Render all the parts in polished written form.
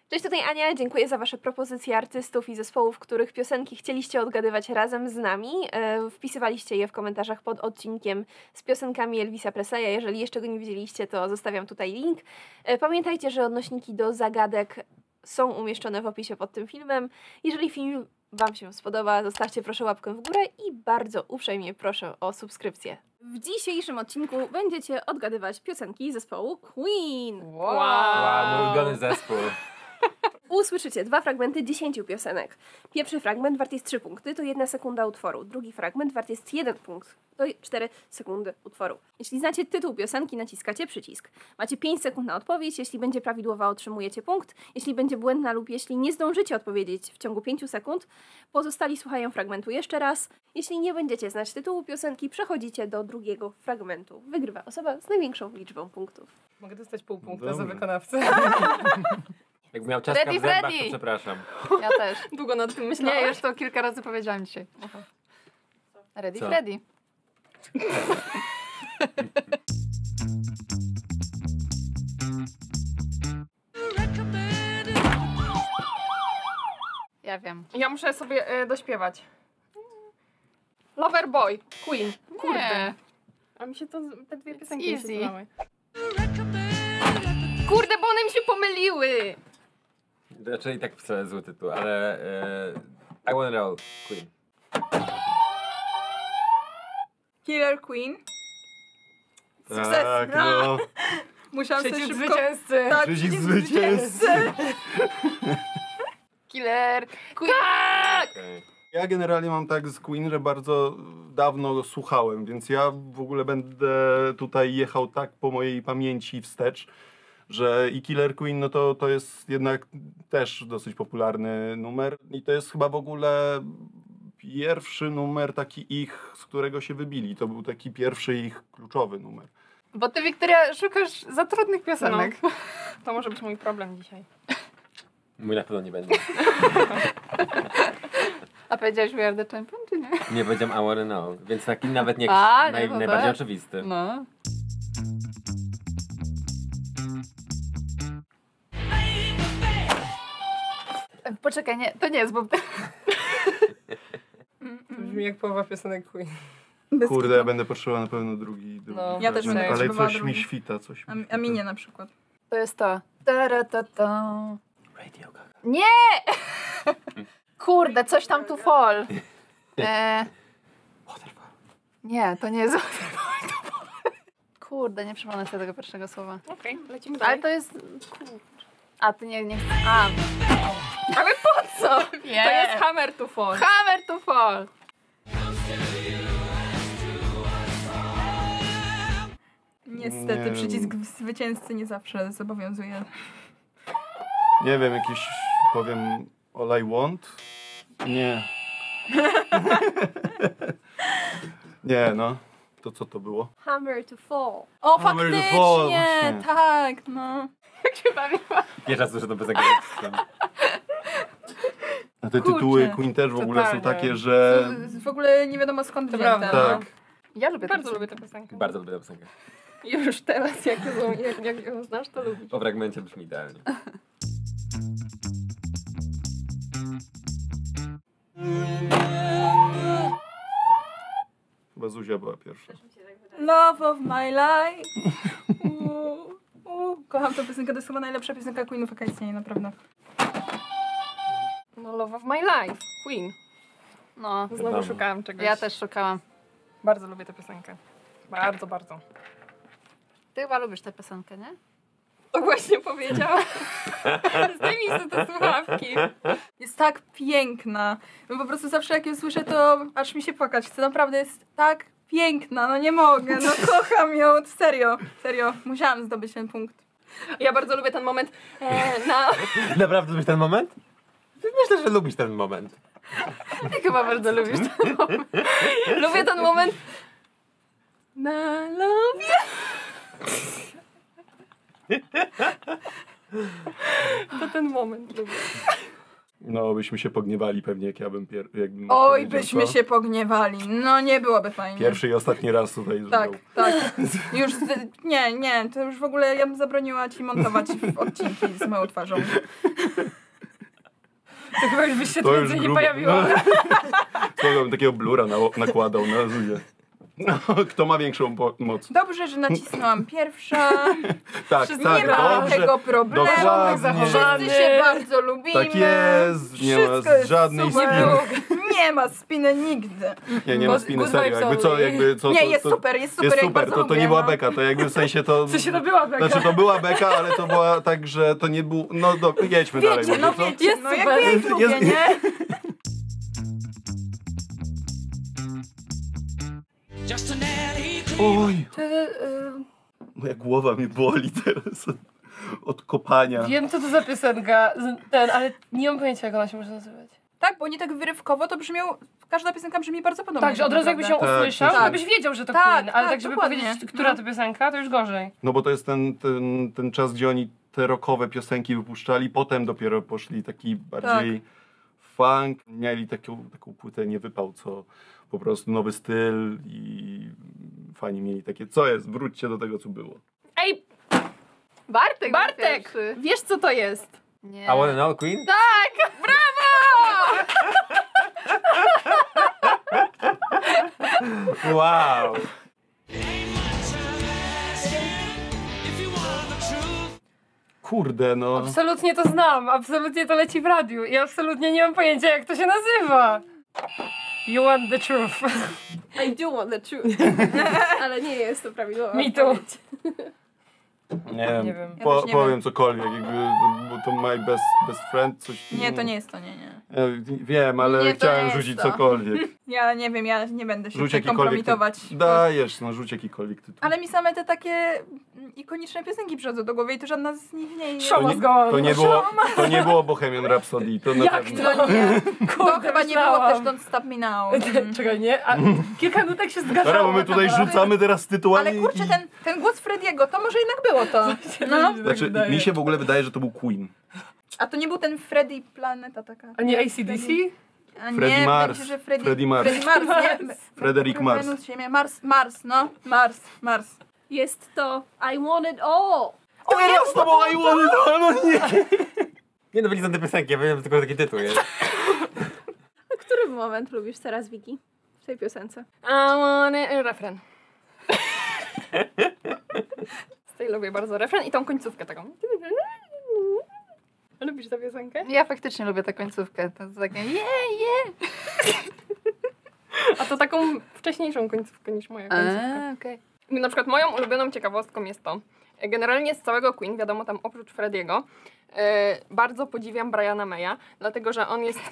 Cześć, tutaj Ania. Dziękuję za Wasze propozycje artystów i zespołów, których piosenki chcieliście odgadywać razem z nami. Wpisywaliście je w komentarzach pod odcinkiem z piosenkami Elvisa Presleya. Jeżeli jeszcze go nie widzieliście, to zostawiam tutaj link. Pamiętajcie, że odnośniki do zagadek są umieszczone w opisie pod tym filmem. Jeżeli film Wam się spodoba, zostawcie proszę łapkę w górę i bardzo uprzejmie proszę o subskrypcję. W dzisiejszym odcinku będziecie odgadywać piosenki zespołu Queen. Wow, mój ulubiony zespół. Usłyszycie 2 fragmenty 10 piosenek. Pierwszy fragment wart jest 3 punkty, to 1 sekunda utworu. Drugi fragment wart jest 1 punkt, to 4 sekundy utworu. Jeśli znacie tytuł piosenki, naciskacie przycisk. Macie 5 sekund na odpowiedź, jeśli będzie prawidłowa, otrzymujecie punkt. Jeśli będzie błędna lub jeśli nie zdążycie odpowiedzieć w ciągu 5 sekund, pozostali słuchają fragmentu jeszcze raz. Jeśli nie będziecie znać tytułu piosenki, przechodzicie do drugiego fragmentu. Wygrywa osoba z największą liczbą punktów. Mogę dostać pół punkta za wykonawcę. Jakbym miał ciastka w zębach, to przepraszam. Ja też. Długo nad tym myślałam. Nie, już to kilka razy powiedziałam dzisiaj. Ready, Co? Freddy. Ja wiem. Ja muszę sobie dośpiewać. Loverboy, Queen. Kurde. Nie. A mi się to, te dwie piosenki easy. się zdawały. Kurde, bo one mi się pomyliły. Raczej i tak wcale zły tytuł, ale I Wanna Roll, Queen. Killer Queen. Sukces. Tak, no. Musiałam sobie Przeciw szybko... zwycięzcy. Tak, Przeciw zwycięzcy. Killer Queen. Tak! Okay. Ja generalnie mam tak z Queen, że bardzo dawno go słuchałem, więc ja w ogóle będę tutaj jechał tak po mojej pamięci wstecz, że i Killer Queen, no to jest jednak też dosyć popularny numer i to jest chyba w ogóle pierwszy numer taki ich, z którego się wybili. To był taki pierwszy ich kluczowy numer. Bo ty, Wiktoria, szukasz za trudnych piosenek. No. To może być mój problem dzisiaj. Mój na pewno nie będzie. A powiedziałeś We Are The Champion, czy nie? Nie powiedziałem I Wanna Know, więc taki nawet nie A, nie, to najbardziej tak. oczywisty. No. Poczekaj, nie, to nie jest, bo... To brzmi jak połowa piosenek Queen. Bez Kurde, kitu. ja będę potrzebował na pewno drugi No, ja też będę ale potrzebowała coś mi drugi. świta, coś mi A mi nie na przykład. To jest to. Ta-ra-ta-ta. Radio Gaga. Nie! Kurde, coś tam tu fall. Waterfall. Nie, to nie jest Waterfall. Kurde, nie przypomnę sobie tego pierwszego słowa. Okej, lecimy dalej. Ale to jest... A, ty nie... A. Ale po co? Nie. To jest Hammer to Fall. Hammer to fall. Niestety Nie. przycisk zwycięzcy nie zawsze zobowiązuje. Nie wiem, jakiś powiem All I Want? Nie. Nie, no. To co to było? Hammer to fall. O, Hammer the faktycznie! Fall, właśnie. Tak, no. Jak się bawiła. Pierwszy raz słyszę to piosenkę. A te Kurczę. tytuły Queen też w ogóle są Totalnie. takie, że... W ogóle nie wiadomo skąd To wzięte. prawda. Tak. Ja lubię Bardzo to. lubię tę piosenkę. Bardzo lubię tę piosenkę. Już teraz, jak ją znasz, to lubisz. Po fragmencie brzmi idealnie. Chyba Zuzia była pierwsza. Love of my life. Kocham tę piosenkę, to jest chyba najlepsza piosenka Queenów, jaka istnieje, naprawdę. No, Love of My Life, Queen. No, Znowu Wiadomo. szukałam czegoś. ja też szukałam. Bardzo lubię tę piosenkę. Bardzo, bardzo. Ty chyba lubisz tę piosenkę, nie? To właśnie powiedziałam. Zdejmij sobie te słuchawki. Jest tak piękna. No po prostu zawsze jak ją słyszę, to aż mi się płakać chce. Naprawdę jest tak piękna, no nie mogę, no kocham ją. Serio, musiałam zdobyć ten punkt. Ja bardzo lubię ten moment na... Naprawdę lubisz ten moment? Myślę, że lubisz ten moment. Ty chyba bardzo lubisz ten moment. Lubię ten moment na love. To ten moment lubię. No, byśmy się pogniewali pewnie, jak ja bym jakbym Oj, powiedział, byśmy co? się pogniewali. No nie byłoby fajnie. Pierwszy i ostatni raz tutaj Tak, zrobił. tak. Już nie, to już w ogóle ja bym zabroniła ci montować odcinki z moją twarzą. To chyba już byś się To tu już więcej nie grubo. pojawiło. To bym takiego blura nakładał na Zuzię. No, kto ma większą moc? Dobrze, że nacisnęłam pierwsza. Tak, Nie tak, ma dobrze. tego problemu. Dokładnie. Wszyscy się bardzo lubimy. Tak jest, nie ma Wszystko jest żadnej super. spiny. Nie ma spiny nigdy. Nie ma spiny, Good serio. vibes Jakby co, jakby co, Nie, to, jest to, super, jest super. Jest jak super, bardzo to nie lubię, była no. beka, to jakby w sensie to... W sensie to była beka. Znaczy to była beka, ale to była tak, że to nie był... No jedźmy dalej. Wiecie, no może, co? wiecie, Jest no super. jakby ja ich lubię, Jest- nie? Oj, Czy, moja głowa mnie boli teraz od kopania. wiem, co to za piosenka, ale nie mam pojęcia, jak ona się może nazywać. Tak, bo nie tak wyrywkowo to brzmiał... Każda piosenka brzmi bardzo podobnie. Tak, że od razu jakbyś ją Tak, usłyszał, tak. to byś wiedział, że to Tak, Queen, ale tak, tak, żeby dokładnie. powiedzieć, która to piosenka, to już gorzej. No bo to jest ten czas, gdzie oni te rockowe piosenki wypuszczali, potem dopiero poszli taki bardziej funk. Mieli taką płytę Nie Wypał, co po prostu nowy styl i fani mieli takie, co jest, wróćcie do tego, co było. Ej, Bartek! Bartek! Wiesz, co to jest? Nie. I wanna know Queen? Tak! Wow! Kurde, no. Absolutnie to znam, absolutnie to leci w radiu i absolutnie nie mam pojęcia, jak to się nazywa. You want the truth. I do want the truth. Ale nie jest to prawidłowa Me too. odpowiedź. Nie Nie wiem, wiem. Ja też nie powiem wiem. cokolwiek, jakby to my best friend, coś... Nie, to nie jest to, nie. Wiem, ale Nie, to chciałem jest rzucić to. cokolwiek. Ja nie wiem, ja nie będę się Rzuć tutaj jakikolwiek kompromitować. Dajesz, no rzuć jakikolwiek tytuł. Ale mi same te takie ikoniczne piosenki przychodzą do głowy i to żadna z nich nie... Show To must nie, go on. to nie było Bohemian Rhapsody, to na Jak pewno. to? Nie. Kurde, To chyba nie było myślałam. też Don't Stop Me Now. Czekaj, nie? A kilka nutek się zgadzało. Dobra, bo my tutaj rzucamy teraz tytułami. Ale kurczę, ten głos Frediego, to może jednak było to. No. Znaczy, mi się w ogóle wydaje, że to był Queen. A to nie był ten Freddy Planeta taka? A nie AC/DC? A Freddie nie, Mars. wydaje mi się, że Freddie Freddie Mars. nie? Frederick Mars. Wenus, Ziemia, Mars, no. Mars. Jest to I want it all. O, ja z tobą I want it all, no nie! Nie no, byli za te piosenki, ja wiem tylko taki tytuł jest. Który moment lubisz teraz, Wiki? W tej piosence? I want it... Refren. Z tej lubię bardzo refren i tą końcówkę taką. Lubisz tę piosenkę? Ja faktycznie lubię tę końcówkę. To jest takie A to taką wcześniejszą końcówkę niż moja końcówka. okej. Na przykład moją ulubioną ciekawostką jest to, generalnie z całego Queen, wiadomo tam oprócz Frediego, bardzo podziwiam Briana Maya, dlatego że on jest...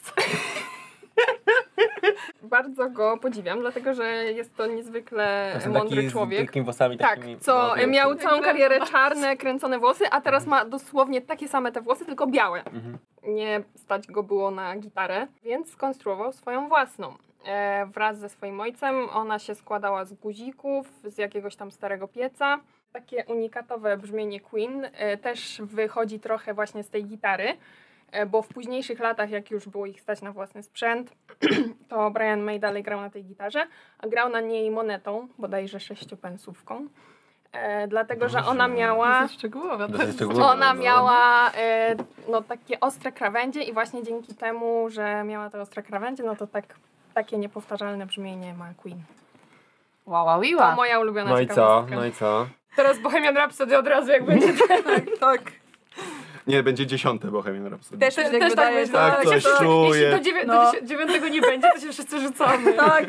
Bardzo go podziwiam, dlatego że jest to niezwykle mądry z człowiek. wielkimi włosami Tak, takimi. co no, miał całą karierę czarne, kręcone włosy, a teraz ma dosłownie takie same te włosy, tylko białe. Nie stać go było na gitarę, więc skonstruował swoją własną. Wraz ze swoim ojcem ona się składała z guzików, z jakiegoś tam starego pieca. Takie unikatowe brzmienie Queen też wychodzi trochę właśnie z tej gitary, bo w późniejszych latach, jak już było ich stać na własny sprzęt, to Brian May dalej grał na tej gitarze, a grał na niej monetą, bodajże 6-pensówką. Dlatego, że ona miała... Szczegółowe. Dosyć szczegółowe, Ona no. miała no, takie ostre krawędzie i właśnie dzięki temu, że miała te ostre krawędzie, no to takie niepowtarzalne brzmienie ma Queen. Wow, To moja ulubiona No i co? ciekawostka. No i co? Teraz Bohemian Rhapsody od razu jak będzie. Tak. Nie, będzie 10 Bohemian Rhapsody. Też mi się tak Też wydaje. myślę. Tak, coś czuję. Jeśli do No. 9 nie będzie, to się wszyscy rzucamy. Tak.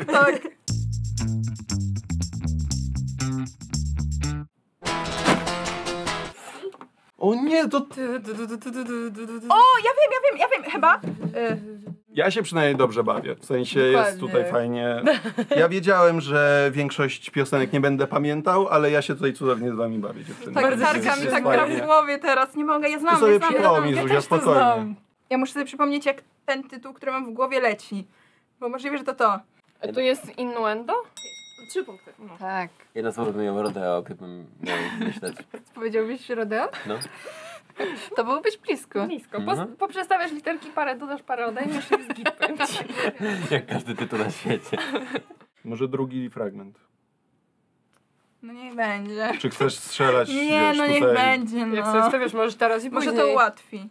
O nie, to... O, ja wiem, chyba. Ja się przynajmniej dobrze bawię. W sensie jest Dokładnie. tutaj fajnie. Ja wiedziałem, że większość piosenek nie będę pamiętał, ale ja się tutaj cudownie z wami bawię, dziewczyny. Tak, Bardzo tarka mi jest tak gra fajnie. w głowie teraz, nie mogę, ja Ty znam. sobie Ja przypomnij, Zuzia, też to spokojnie. znam. muszę sobie przypomnieć, jak ten tytuł, który mam w głowie, leci. Bo możliwe, że to. To jest innuendo? 3 punkty. Tak. Jedna słowo bym ją rodeo, gdybym miał myśleć. Powiedziałbyś rodeo? No. To byłbyś blisko. Blisko. Mhm. Poprzestawiasz literki, parę dodasz, parę odejmiesz i jest git, powiem ci. Jak każdy tytuł na świecie. Może drugi fragment. No niech będzie. Czy chcesz strzelać? Nie, wiesz, no niech tutaj? będzie, Jak no. sobie stawiasz, możesz teraz i Może później. to ułatwi.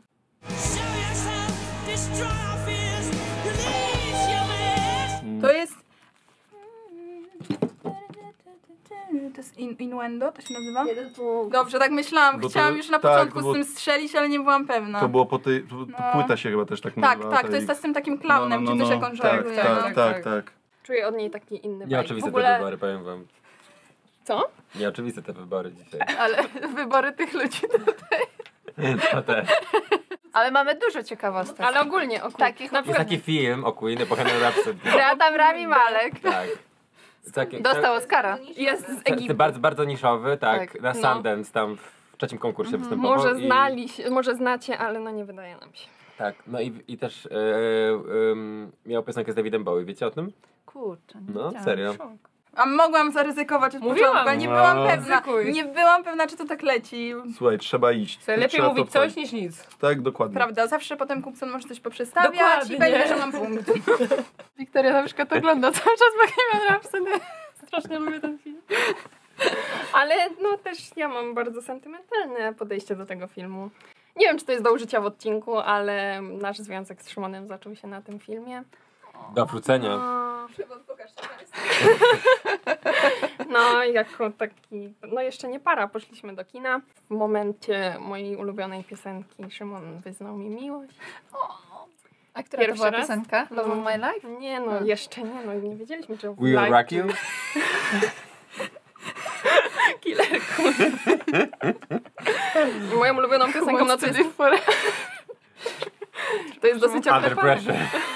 To jest... To jest innuendo, to się nazywa? Dobrze, tak myślałam. Bo to- Chciałam już na tak, początku to było- z tym strzelić, ale nie byłam pewna. To było po tej... To No. płyta się chyba też tak Tak, nazywa. tak, to jest ta z tym takim klaunem, czy coś jak on tak, żartuje. tak, tak, tak. Czuję od niej taki inny vibe. Nieoczywiste W ogóle... te wybory, powiem wam. Co? Nieoczywiste te wybory dzisiaj. Ale wybory tych ludzi. To też. Ale mamy dużo ciekawostek. Ale ogólnie o Takich na Jest przykład taki film o Queen, Bohemian Rhapsody. Gra tam Rami Malek. Tak. Taki, Dostał Oscara. jest z to Egiptu. bardzo, bardzo niszowy, tak. Tak. Na No. Sundance tam w trzecim konkursie występował. Może znacie, ale no nie wydaje nam się. Tak, no i też miał piosenkę z Davidem Bowie, wiecie o tym? Kurczę, nie No, wiedziałam. serio. A mogłam zaryzykować od Mówiłam. początku, ale nie No. byłam pewna. Ryzykuj. Nie byłam pewna, czy to tak leci. Słuchaj, trzeba iść. Lepiej Trzeba mówić to coś wchodzić. niż nic. Tak, dokładnie. Prawda, zawsze potem kupcom może coś poprzestawiać Dokładnie. i będzie, że mam punkt. Wiktoria na przykład ogląda cały czas Bohemian Rhapsody. Strasznie lubię ten film. Ale no też ja mam bardzo sentymentalne podejście do tego filmu. Nie wiem, czy to jest do użycia w odcinku, ale nasz związek z Szymonem zaczął się na tym filmie. Do wrócenia. No i jako taki, no jeszcze nie para, poszliśmy do kina. W momencie mojej ulubionej piosenki Szymon wyznał mi miłość. A która to Pierwszy była raz? piosenka? Love of My Life? Nie no, jeszcze nie, no nie wiedzieliśmy, czy We Will live, Rock czy You? Killer Queen. I moją ulubioną piosenką no to jest... To jest dosyć Under oklepane. Pressure.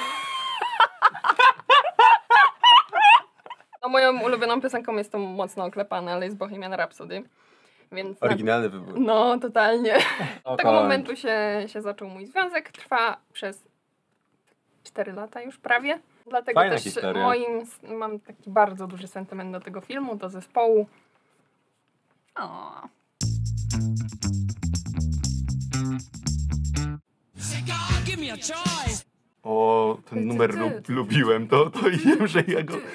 No moją ulubioną piosenką jest to mocno oklepane, ale jest Bohemian Rhapsody. Więc Oryginalny wybór. no, totalnie. Od tego Oko. momentu się zaczął mój związek. Trwa przez 4 lata już prawie. Dlatego Fajna też historia. mam taki bardzo duży sentyment do tego filmu, do zespołu. O. O, ten numer lubiłem, to i wiem, że ja go...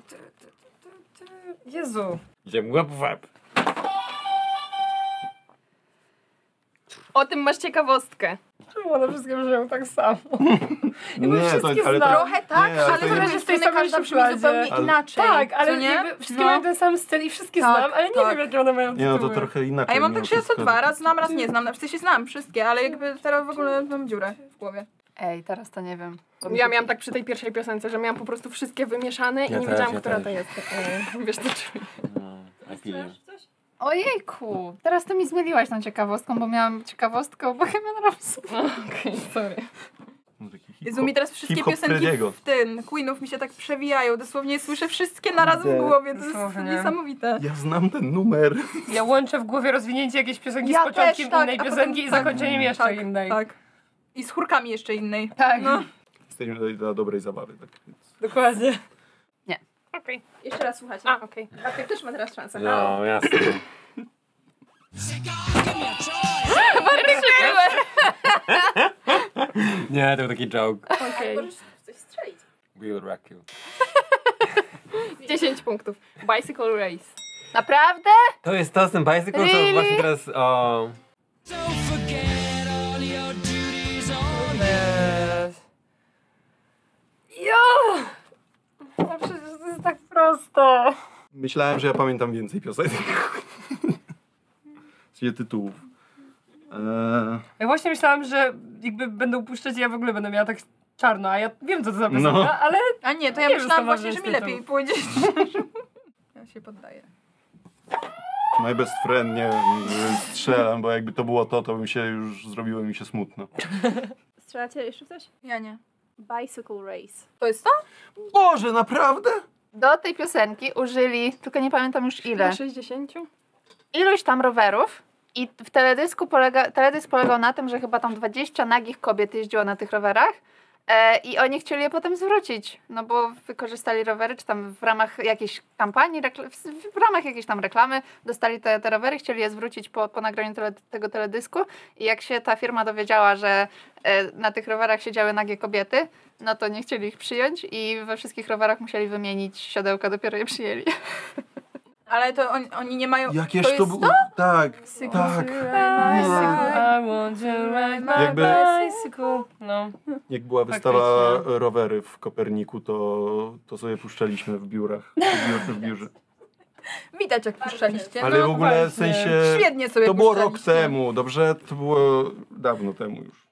Jezu. Idziemy łeb w łeb. O tym masz ciekawostkę. Czemu one wszystkie brzmią tak samo? Nie, wszystkie ale znam. Trochę tak, Nie, ale ale to z nie- drugiej z tej strony samej każda brzmi szufladzie. zupełnie Ale- inaczej. Tak, ale co nie? jakby wszystkie No. mają ten sam styl i wszystkie Tak, znam, ale nie tak. wiem, jakie one mają Nie, no to tytuły. trochę inaczej. A ja mam mimo tak często wszystko. dwa, raz znam, raz nie znam. W sensie znam wszystkie, ale jakby teraz w ogóle mam dziurę w głowie. Ej, teraz to nie wiem. Ja miałam tak przy tej pierwszej piosence, że miałam po prostu wszystkie wymieszane i Ja nie też, wiedziałam, ja która też. to jest. Wiesz co czuję. No, I feel you. Ojejku, teraz to mi zmyliłaś tą ciekawostką, bo miałam ciekawostkę o Bohemian Rhapsody. Okej, sorry. No, taki hip-hop- Jezu, mi teraz wszystkie hip-hop piosenki Frediego. w tym Queenów mi się tak przewijają. Dosłownie słyszę wszystkie naraz w głowie. To jest Dosłownie. niesamowite. Ja znam ten numer. Ja łączę w głowie rozwinięcie jakiejś piosenki Ja z początkiem też, tak, innej a piosenki potem- i tak, zakończeniem jeszcze tak, innej. Tak. I z chórkami jeszcze innej. Tak. No. Jesteśmy tutaj dla dobrej zabawy. Tak więc. Dokładnie. Nie. Okej. Jeszcze raz słuchajcie. A, okej. Bartek też ma teraz szansę. No, jasne. Nie, to był taki joke. Okej. coś strzelić. We Will Rock You. 10 punktów. Bicycle Race. Naprawdę? To jest to z tym bicycle, co Really? właśnie teraz o... Jo! No przecież to jest tak prosto. Myślałem, że ja pamiętam więcej piosenek. Z tytułów. Ja właśnie myślałam, że jakby będą puszczać i ja w ogóle będę miała tak czarno, a ja wiem, co to za piosenka, No. ale A nie, to ja Nie wiem, myślałam co właśnie, że może mi jest lepiej tytuł. pójdzie. Ja się poddaję. My best friend, nie wiem, strzelam, bo jakby to było to by mi się już zrobiło mi się smutno. Strzelacie jeszcze w coś? Ja nie. Bicycle Race. To jest to? Boże, naprawdę? Do tej piosenki użyli, tylko nie pamiętam już ile, na 60? iluś tam rowerów i w teledysk polegał na tym, że chyba tam 20 nagich kobiet jeździło na tych rowerach I oni chcieli je potem zwrócić, no bo wykorzystali rowery, czy tam w ramach jakiejś kampanii, w ramach jakiejś tam reklamy dostali te rowery, chcieli je zwrócić po nagraniu tego teledysku i jak się ta firma dowiedziała, że na tych rowerach siedziały nagie kobiety, no to nie chcieli ich przyjąć i we wszystkich rowerach musieli wymienić siodełka, dopiero je przyjęli. Ale to oni nie mają... Jakież to to jest było? Tak, tak. I want to ride my Jakby- bicycle. No. Jak była wystawa rowery w Koperniku, to sobie puszczaliśmy w biurach. W biurze. Widać, jak puszczaliście. Ale no, w ogóle w właśnie. sensie... Świetnie sobie To było rok puszczaliście. temu, dobrze? To było dawno temu już.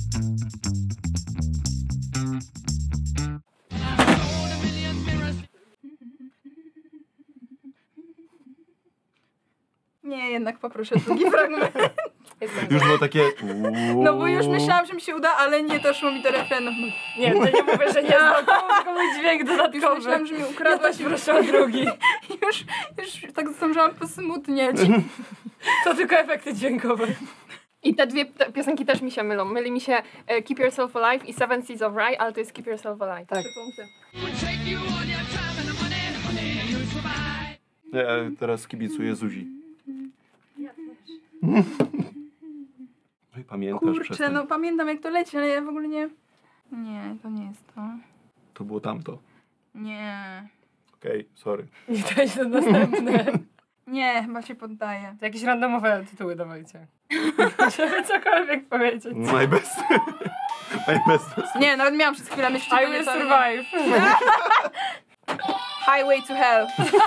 Nie, jednak poproszę drugi fragment. Już było takie... No bo już myślałam, że mi się uda, ale nie doszło mi do refrenu. Nie, to nie mówię, że nie znam, to tylko mój dźwięk Już dodatkowy. myślałam, że mi ukradłaś. Proszę o drugi. Już tak zdążyłam posmutnieć. To tylko efekty dźwiękowe. I te dwie piosenki też mi się mylą. Myli mi się Keep Yourself Alive i Seven Seas of Rye, ale to jest Keep Yourself Alive. Tak. 3 punkty. Ja teraz kibicuję Zuzi. No i pamiętasz Kurczę, przestań. no pamiętam jak to leci, ale ja w ogóle nie... Nie, to nie jest to. To było tamto. Nie. Okej, sorry. Nie dajcie to następne. Nie, chyba się poddaję. To jakieś randomowe tytuły dawajcie. Żeby cokolwiek powiedzieć. My best. My best. Nie, nawet miałam przez chwilę myśl, czy I to will nie to. survive. Highway to Hell.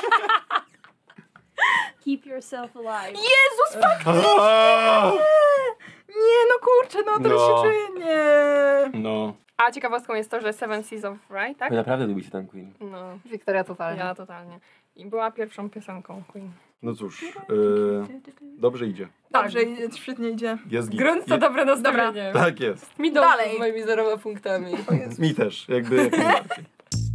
Keep yourself alive. Jezus, Aaa! nie, no kurczę, no teraz No. się czuję, nie. No. A ciekawostką jest to, że Seven Seas of Rye, tak? Wy naprawdę lubicie ten Queen. No, Wiktoria totalnie. ja totalnie. I była pierwszą piosenką Queen. No cóż, dobrze idzie. Dobrze, świetnie idzie. Jest git. Grunt to dobre nastawienie. Tak jest. Mi dobrze Dalej. z moimi 0 punktami. Mi też, jakby jak najbardziej.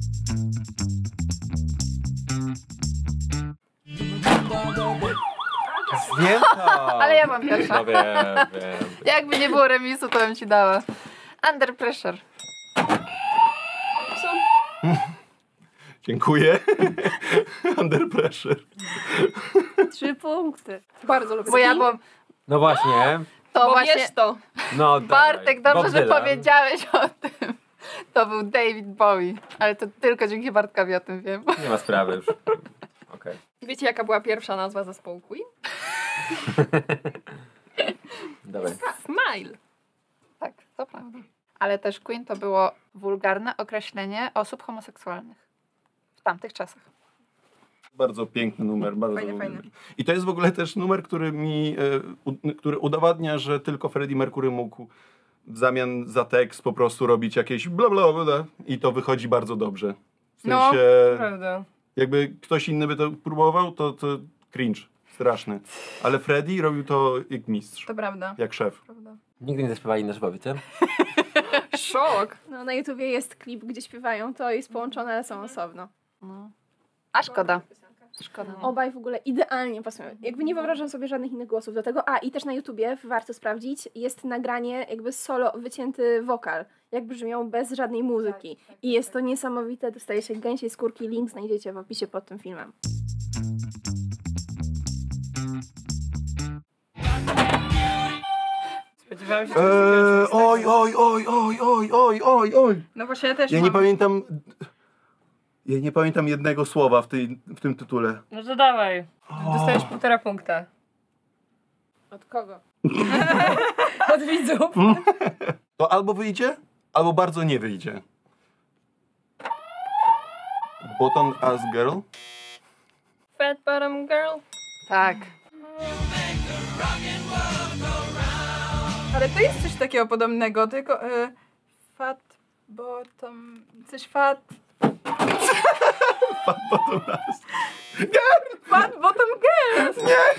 Zdjęta! Ale ja mam pierwsza. No wiem. Jakby nie było remisu, to bym ci dała. Under Pressure. Dziękuję. Under pressure. 3 punkty. Bardzo lubię. Bo ja byłam... No właśnie. To Bo właśnie... wiesz to. No Bartek, dawaj. dobrze, Bob że Dylan. powiedziałeś o tym. To był David Bowie. Ale to tylko dzięki Bartkowi o tym wiem. Nie ma sprawy już. Okej. Wiecie, jaka była pierwsza nazwa zespołu Queen? Dawaj. Smile. Tak, to prawda. Ale też Queen to było wulgarne określenie osób homoseksualnych. W tamtych czasach. Bardzo piękny numer, bardzo Fajny, fajny. I to jest w ogóle też numer, który który udowadnia, że tylko Freddie Mercury mógł w zamian za tekst po prostu robić jakieś bla bla bla i to wychodzi bardzo dobrze. W No, sensie, Prawda. jakby ktoś inny by to próbował, to cringe, straszny. Ale Freddie robił to jak mistrz, To prawda. jak szef. Prawda. Nigdy nie zaśpiewali na żywo, wiecie? Szok. No, na YouTubie jest klip, gdzie śpiewają, to jest połączone, ale są osobno. No. A szkoda. Szkoda. No. Obaj w ogóle idealnie pasują. Jakby nie wyobrażam sobie żadnych innych głosów do tego. A, i też na YouTubie, warto sprawdzić, jest nagranie jakby solo, wycięty wokal. Jak brzmią bez żadnej muzyki. I jest to niesamowite, dostaje się gęsiej skórki, link znajdziecie w opisie pod tym filmem. Spodziewałam się, Oj, oj, oj, oj, oj, oj, oj, oj. No właśnie ja też Ja mam. nie pamiętam... Ja nie pamiętam jednego słowa w tym tytule. No to dawaj. Dostajesz 1,5 punkta. Od kogo? Od widzów. To albo wyjdzie, albo bardzo nie wyjdzie. Bottom Ass Girl? Fat Bottom Girl. Tak. Ale to jest coś takiego podobnego, tylko fat bottom... Coś fat... Fat Bottom Ass. Fat bottom girl!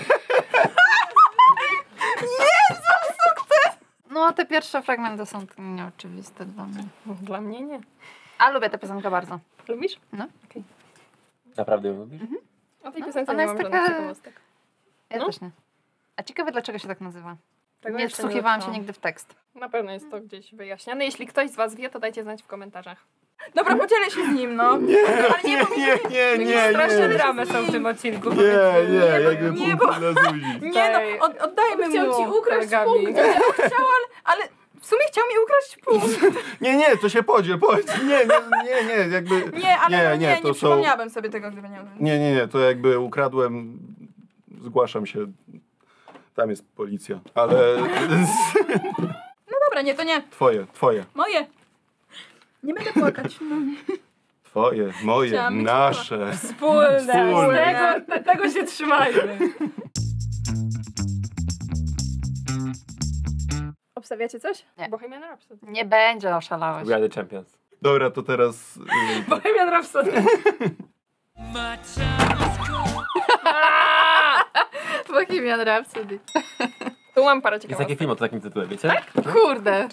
No, te pierwsze fragmenty są nieoczywiste dla mnie. Dla mnie nie. A lubię tę piosenkę bardzo. Lubisz? Naprawdę ją lubisz? O tej piosence ona nie jest mam żadnych taka- ciekawostek. Ja No. też nie. A ciekawe, dlaczego się tak nazywa. Tego Nie jeszcze wsłuchiwałam się dotknęłam. nigdy w tekst. Na pewno jest to gdzieś wyjaśniane. Jeśli ktoś z was wie, to dajcie znać w komentarzach. Dobra, podzielę się z nim, no. Nie, Straszne dramy są w tym odcinku. jakby nie, punkt dla Zuzi. Nie no, oddajmy mu. Chciał ci ukraść kolegami. punkt. Chciał, ale w sumie chciał mi ukraść punkt. Nie, to się podziel. Nie, jakby... Nie, to nie są... przypomniałabym sobie tego, gdyby nie... Nie, to jakby ukradłem, zgłaszam się, tam jest policja, ale No dobra, nie, to nie. twoje, Moje. Nie będę płakać. twoje, moje, Chciałam mieć nasze. Wspólne. Tego się trzymajmy. Obstawiacie coś? Bohemian Rhapsody. Nie będzie, oszalałeś. We are the champions. Dobra, to teraz... Bohemian Rhapsody. Bohemian Rhapsody. Tu mam parę Jest ciekawostek. taki film o takim tytule, wiecie? Kurde.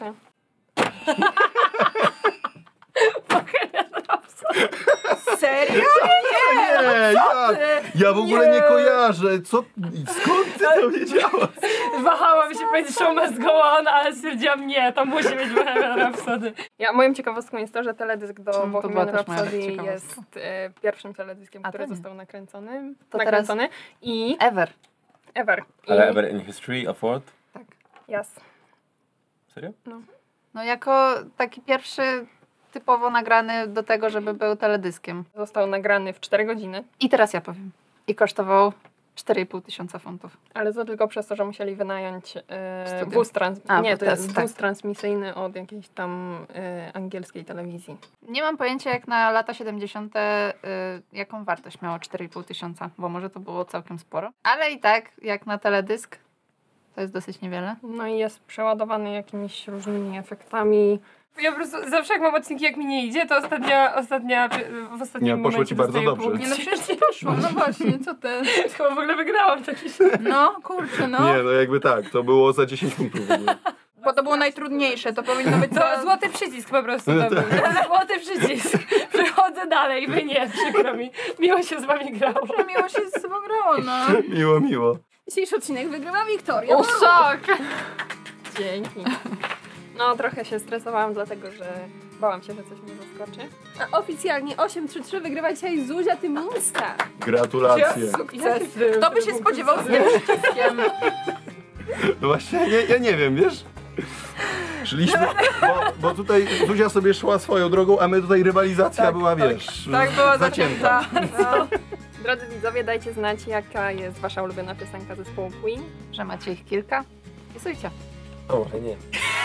Serio? Ja w ogóle nie kojarzę, skąd ty to wiedziałaś? Wahałam się powiedzieć show must go on, ale stwierdziłam nie, to musi być Bohemian Rhapsody. Moją ciekawostką jest to, że teledysk do to Bohemian była też moja Rhapsody ciekawostka. jest pierwszym teledyskiem, A, który to nie. został nakręcony. teraz- I Ever. ever. Ale ever in history of what? Yes. Serio? No jako taki pierwszy typowo nagrany do tego, żeby był teledyskiem. Został nagrany w 4 godziny, I teraz ja powiem. I kosztował 4,5 tysiąca funtów. ale to tylko przez to, że musieli wynająć Studio. wóz A, to jest tak. wóz transmisyjny od jakiejś tam angielskiej telewizji. Nie mam pojęcia jak na lata 70. Jaką wartość miało 4,5 tysiąca, bo może to było całkiem sporo. Ale i tak, jak na teledysk, to jest dosyć niewiele. No i jest przeładowany jakimiś różnymi efektami. Ja po prostu zawsze jak mam odcinki, jak mi nie idzie, to w ostatnim Nie, poszło ci momencie bardzo dostaję dobrze. punkt. Nie no przecież poszło, no właśnie, co ty? Chyba w ogóle wygrałam taki. No, kurczę, no. Nie, no jakby tak, to było za 10 punktów w ogóle. Bo to było najtrudniejsze, to powinno być To złoty przycisk po prostu to był. Złoty przycisk. Przechodzę dalej, wy nie, przykro mi. Miło się z wami grało. miło się z sobą grało, no. Miło. Dzisiejszy odcinek wygrywa Wiktoria. O, szok! Dzięki. No trochę się stresowałam, dlatego że bałam się, że coś mnie zaskoczy. A oficjalnie 8-3-3 wygrywa dzisiaj Zuzia Tymuńska. Gratulacje. Kto by się spodziewał z tym przyciskiem? No właśnie, ja nie wiem, wiesz? Szliśmy, bo tutaj Zuzia sobie szła swoją drogą, a my tutaj rywalizacja była, wiesz, Tak była zacięta. zacięta. Drodzy widzowie, dajcie znać, jaka jest wasza ulubiona piosenka zespołu Queen. Że macie ich kilka? Pisujcie. O, może nie.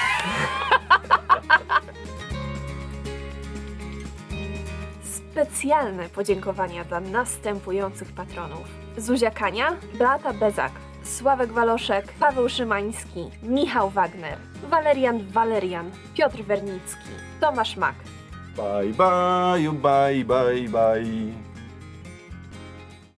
Specjalne podziękowania dla następujących patronów. Zuzia Kania, Beata Bezak, Sławek Waloszek, Paweł Szymański, Michał Wagner, Walerian, Piotr Wernicki, Tomasz Mak. Bye, bye, bye, bye, bye.